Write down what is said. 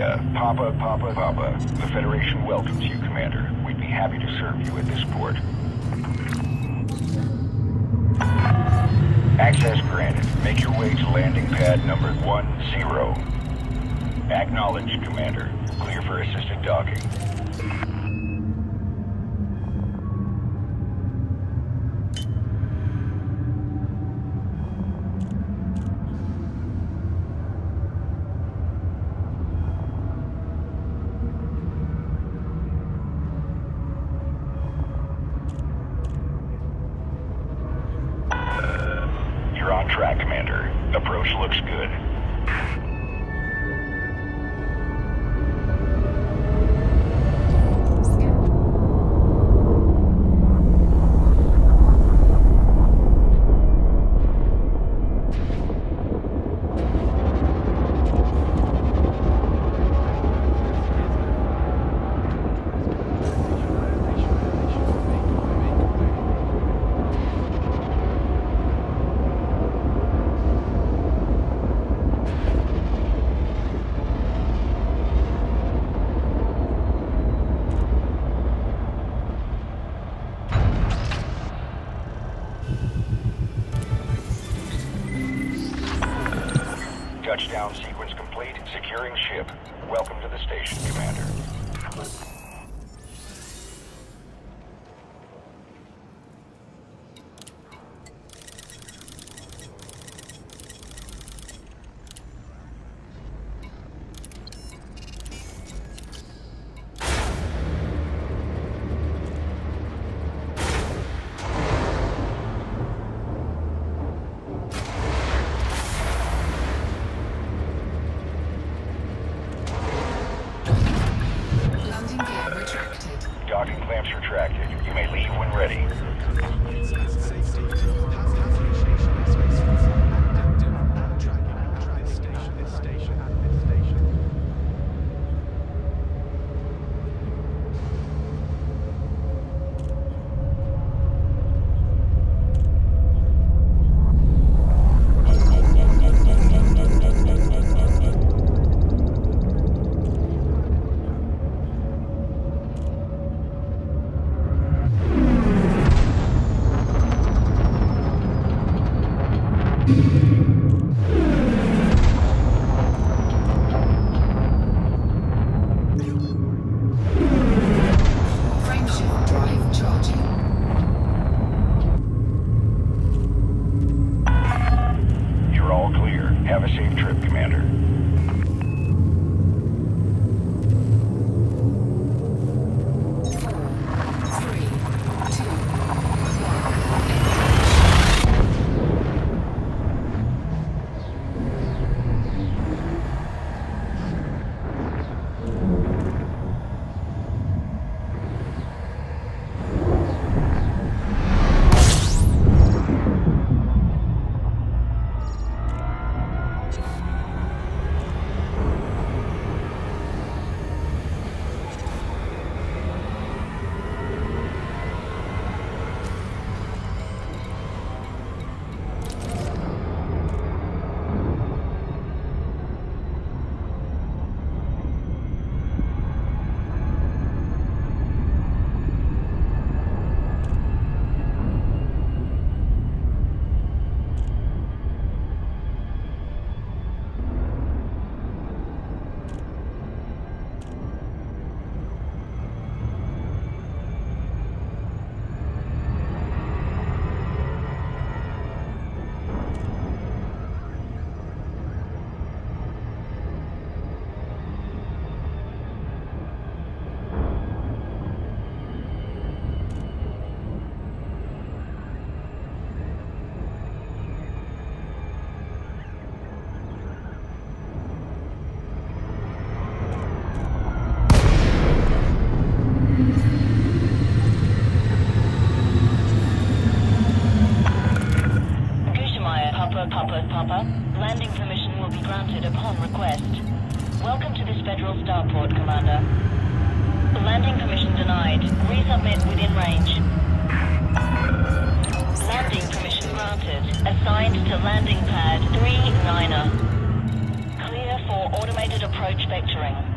Omega, Papa. The Federation welcomes you, Commander. We'd be happy to serve you at this port. Access granted. Make your way to landing pad number 10. Acknowledged, Commander. Clear for assisted docking. You're on track, Commander. Approach looks good. Touchdown sequence complete. Securing ship. Welcome to the station, Commander. Docking clamps retracted. You may leave when ready. Frameshift drive charging. You're all clear. Have a safe trip, Commander. Papa. Landing permission will be granted upon request. Welcome to this Federal Starport, Commander. Landing permission denied. Resubmit within range. Landing permission granted. Assigned to landing pad 39er. Clear for automated approach vectoring.